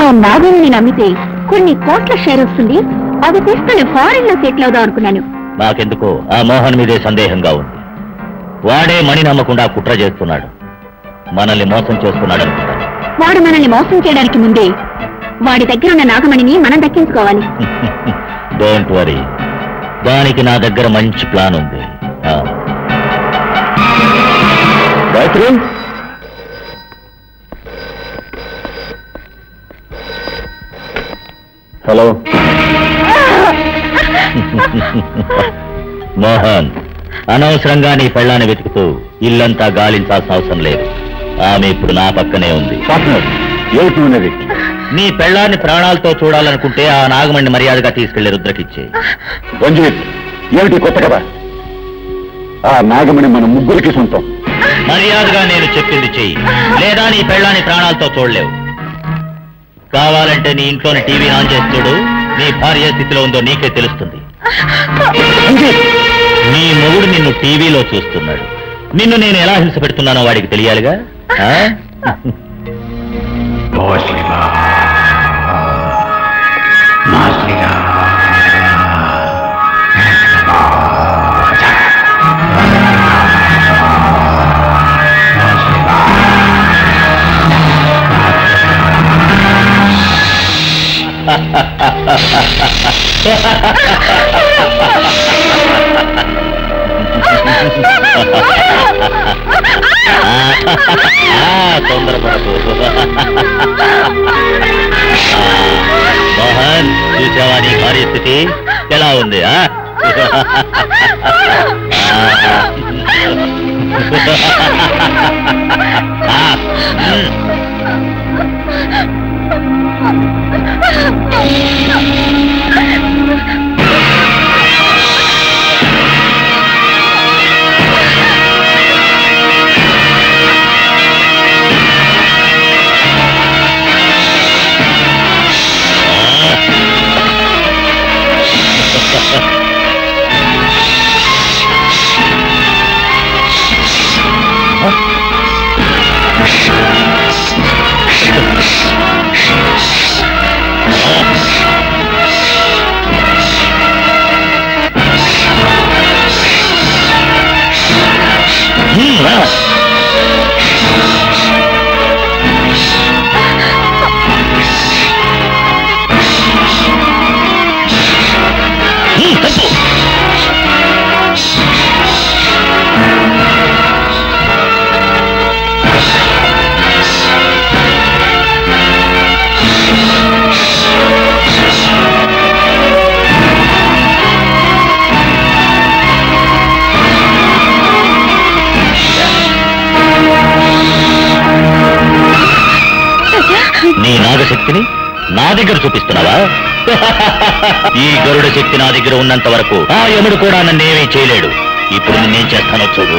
నాగమణిని నమ్మితే కొన్ని కోట్ల షేర్ వస్తుంది. అది తీసుకుని ఫారెన్ లో సెటిల్ అవుదాం అనుకున్నాను. నాకెందుకో ఆ మోహన్ మీదే సందేహంగా ఉంది. వాడే మణి నమ్మకుండా కుట్ర చేస్తున్నాడు, మనల్ని మోసం చేస్తున్నాడు అనుకుంటాను. వాడు మనల్ని మోసం చేయడానికి ముందే వాడి దగ్గర ఉన్న నాగమణిని మనం దక్కించుకోవాలి. డోంట్ వరీ, దానికి నా దగ్గర మంచి ప్లాన్ ఉంది. హలో మోహన్, అనవసరంగా నీ పెళ్ళాన్ని వెతుకుతూ ఇల్లంతా గాలించాల్సిన అవసరం లేదు. ఆమె ఇప్పుడు నా పక్కనే ఉంది. ఏమిటి? నీ పెళ్ళాన్ని ప్రాణాలతో చూడాలనుకుంటే ఆ నాగమణ్ణి మర్యాదగా తీసుకెళ్లి రుద్రకిచ్చే. రంజిత్, ఏమిటి కొత్త కదా? ఆ నాగమణి మన ముగ్గురికి సొంతం. మర్యాదగా నేను చెప్పింది చెయ్యి, లేదా నీ పెళ్ళాన్ని ప్రాణాలతో చూడలేవు. కావాలంటే నీ ఇంట్లోని టీవీ ఆన్ చేసి చూడు, నీ భార్య స్థితిలో ఉందో నీకే తెలుస్తుంది. నీ మొగుడు నిన్ను టీవీలో చూస్తున్నాడు. నిన్ను నేను ఎలా హింస పెడుతున్నానో వాడికి తెలియాలిగా. తొందరపడకు మోహన్, చూసావా నీ భార్య స్థితి ఎలా ఉంది? నీ నాగశక్తిని నా దగ్గర చూపిస్తున్నావా? ఈ గరుడ శక్తి నా దగ్గర ఉన్నంత వరకు ఆ యముడు కూడా నన్నేమీ చేయలేడు. ఇప్పుడు నేనేం చేస్తానో చూడు.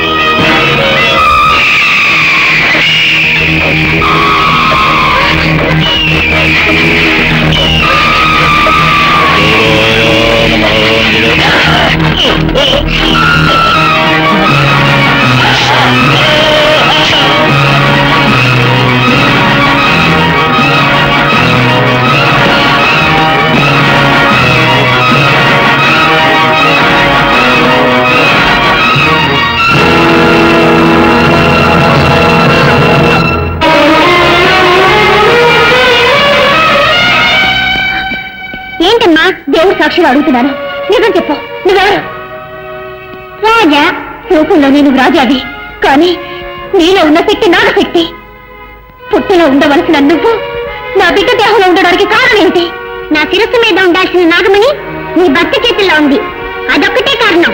ఏంటమ్మా దేవుడు సాక్షిగా అడుగుతున్నాను, నిజం చెప్పు, నువ్వెవరు? రాజా. రూపంలో నేను రాజావి, కానీ నీలో ఉన్న శక్తి నాగశక్తి. పుట్టిలో ఉండవలసిన నువ్వు నా బిడ్డ దేహంలో ఉండడానికి కారణం ఏంటి? నా శిరస్సు మీద ఉండాల్సిన నాగమణి నీ భర్త చేతుల్లో ఉంది, అదొక్కటే కారణం.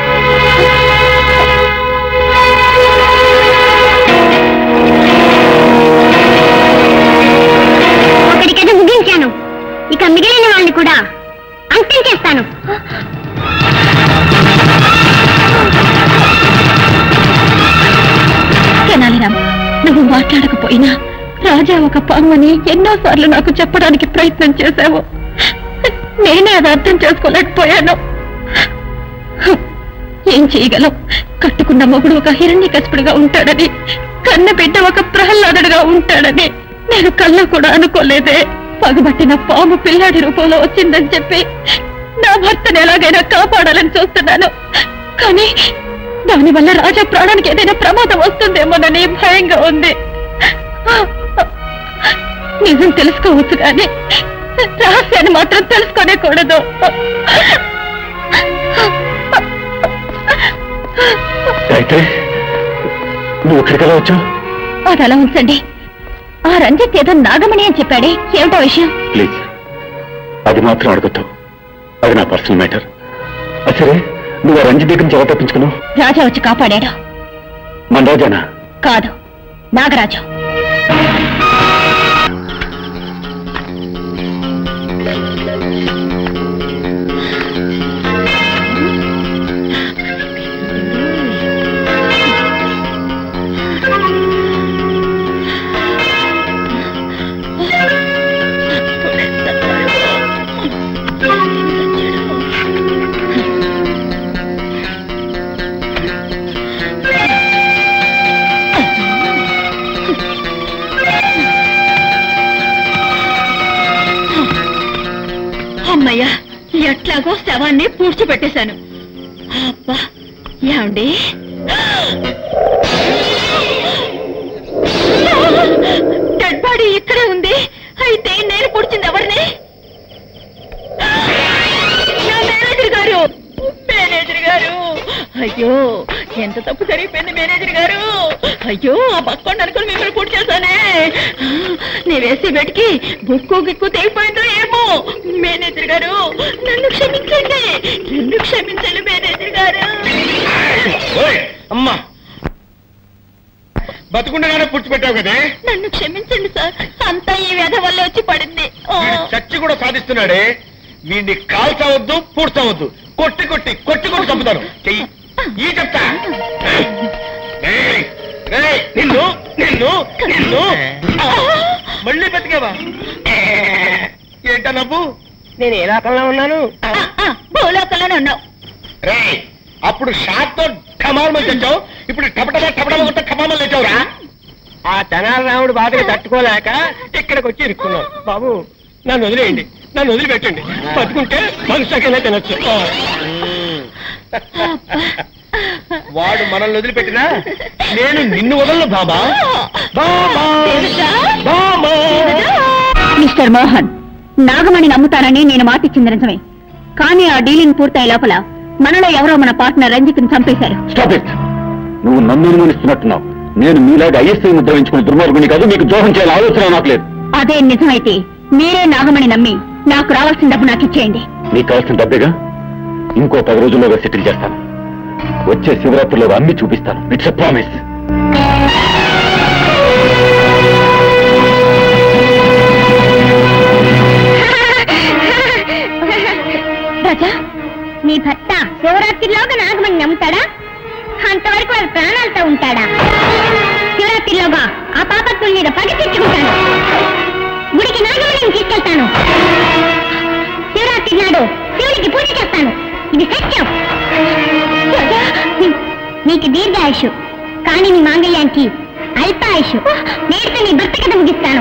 ఒకటికైనా ముగించాను, ఇక మిగిలిన వాళ్ళని కూడా అంతం చేస్తాను. తెనాలిరామ్, నువ్వు మాట్లాడకపోయినా రాజా ఒక పాముని ఎన్నోసార్లు నాకు చెప్పడానికి ప్రయత్నం చేశావు. నేనే అది అర్థం చేసుకోలేకపోయాను. ఏం చేయగలం? కట్టుకున్న మొగుడు ఒక హిరణ్యకశిపుడుగా ఉంటాడని, కన్న బిడ్డ ఒక ప్రహ్లాదుడుగా ఉంటాడని నేను కళ్ళ కూడా అనుకోలేదే. పగబట్టిన పాము పిల్లాడి రూపంలో వచ్చిందని చెప్పి నా భర్తను ఎలాగైనా కాపాడాలని చూస్తున్నాను. కానీ దానివల్ల రాజా ప్రాణానికి ఏదైనా ప్రమాదం వస్తుందేమోనని భయంగా ఉంది. నిజం తెలుసుకోవచ్చు కానీ రహస్యాన్ని మాత్రం తెలుసుకోనేకూడదు. నువ్వు ఎక్కడికలా వచ్చావు? అది అలా ఉంచండి. ఆ రంజిత్ ఏదో నాగమణి అని చెప్పాడే, ఏమిటో విషయం? ప్లీజ్ అది మాత్రం అడుగుతావు, అది నా పర్సనల్ మ్యాటర్. సరే, నువ్వు ఆ రంజిత్ దగ్గర నుంచి ఎలా తప్పించుకున్నావు? రాజా వచ్చి కాపాడాడు. మన రాజానా? కాదు, నాగరాజు. అమ్మయ్యా, ఎట్లాగో శవాన్ని పూడ్చిపెట్టేశాను. అబ్బా, ఏమండి డెడ్ బాడీ ఇక్కడే ఉంది. అయితే నేను పూడ్చింది ఎవరిని? మేనేజర్ గారు, మేనేజర్ గారు! అయ్యో, ఎంత తప్పు జరిగిపోయింది మేనేజర్ గారు. అయ్యో, ఆ పక్కండి అనుకుని మిమ్మల్ని పూర్తి చేశానే. నీ వేసి బెట్కి బుక్కు గిక్కు తెగిపోయిందో ఏమో. మేనేజర్ గారు, నన్ను క్షమించండి, నన్ను క్షమించండి మేనేజర్ గారు. అమ్మా, బతుకుండగానే పూడ్చిపెట్టావు కదే. నన్ను క్షమించండి సార్, అంతా ఈ వ్యధ వల్లే వచ్చి పడింది. చచ్చి కూడా సాధిస్తున్నాడే. వీడిని కాల్చవద్దు, పూడ్చవద్దు, కొట్టి కొట్టి కొట్టి కొట్టి చంపుతాను. చెయ్యి ఈ చెప్తా. నిన్ను నిన్ను నిన్ను మళ్ళీ బతికేవా? ఏంటా నవ్వు? నేను ఏ లోకంలో ఉన్నాను? భూలోకంలోనే ఉన్నావు. రే, అప్పుడు షాట్ తో ఠమాల్మని తెచ్చావు, ఇప్పుడు టపటమా టపటమా కొట్ట ఠమామని తెచ్చావురా. ఆ తెనాలి రాముడు బాధగా తట్టుకోలేక ఇక్కడికి వచ్చి ఇరుక్కున్నావు. బాబు, నన్ను వదిలేయండి, నన్ను వదిలిపెట్టండి. బతుకుంటే మనుషులకైనా తినొచ్చు. వాడు మనల్ని వదిలిపెట్టినా నేను నిన్ను వదలను బాబా. మిస్టర్ మోహన్, నాగమణి నమ్ముతానని నేను మాటిచ్చింది నిజమే. కానీ ఆ డీలింగ్ పూర్తయ్యే లోపల మనలో ఎవరో మన పార్ట్నర్ రంజిత్ని చంపేశారు. Stop it. నువ్వు నన్ను అనుమానిస్తున్నట్టున్నావు. నేను మీలాగా ఐఎస్ఐ ముద్ర వేయించుకుని దుర్మార్గుని కాదు. మీకు ద్రోహం చేయాలని ఆలోచన నాకు లేదు. అదే నిజమైతే మీరే నాగమణి నమ్మి నాకు రావాల్సిన డబ్బు నాకు ఇచ్చేయండి. నీకు కావాల్సిన డబ్బేగా, ఇంకో 10 రోజుల్లోగా సెటిల్ చేస్తాను. వచ్చే శివరాత్రిలో అన్ని చూపిస్తాను. It's a promise. రాజా, నీ భర్త శివరాత్రిలోగా నాగమణి నమ్ముతాడా? అంతవరకు వారి ప్రాణాలతో ఉంటాడా? శివరాత్రిలోగా ఆ పాపత్తుల మీద పగ తెచ్చుకుంటాను. గుడికి నాగమణిని తీసుకెళ్తాను. శివరాత్రి నాడు శివుడికి పూజ చేస్తాను. ఇది సత్యం. నీకు దీర్ఘాయుషు, కానీ నీ మాంగళ్యానికి అల్పాయుషు. నేటితో నీ భర్త కథ ముగిస్తాను.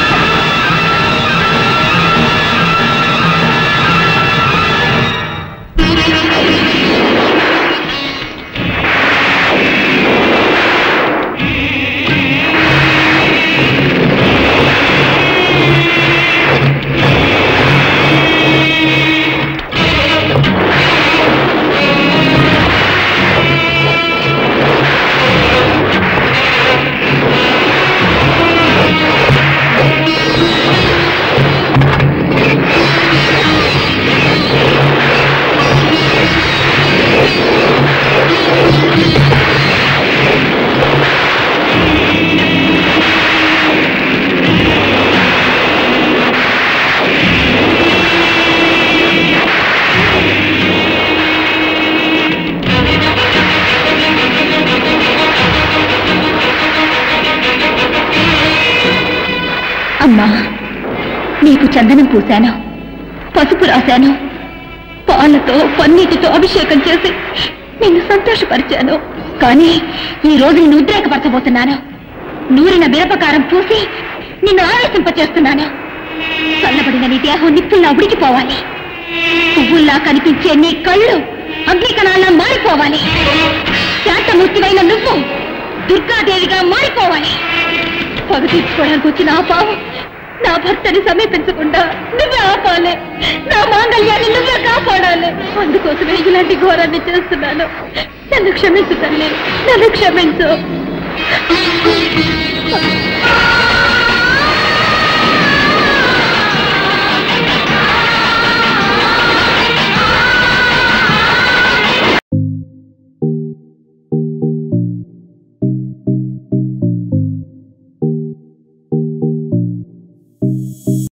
అమ్మా, నీకు చందనం పూశాను, పసుపు రాశాను, పాలతో పన్నీటితో అభిషేకం చేసి నిన్ను సంతోషపరిచాను. కానీ ఈ రోజు నిన్ను ఉద్రేకపరచబోతున్నాను. నూరిన మిరపకారం పూసి నిన్ను ఆవేశింపచేస్తున్నాను. చల్లబడిన నీ దేహం నిప్పుల్లా ఉడికిపోవాలి. పువ్వుల్లా కనిపించే నీ కళ్ళు అగ్నికణాల్లా మారిపోవాలి. శాంతమూర్తివైన నువ్వు దుర్గాదేవిగా మారిపోవాలి. పగ తీర్చుకోవడానికి వచ్చిన ఆ పావు నా భర్తని సమీపించకుండా నువ్వే ఆపాలి. నా మాంగళ్యాన్ని నువ్వే కాపాడాలి. అందుకోసమే ఇలాంటి ఘోరాన్ని చేస్తున్నాను. నన్ను క్షమించు తల్లి, నన్ను క్షమించు.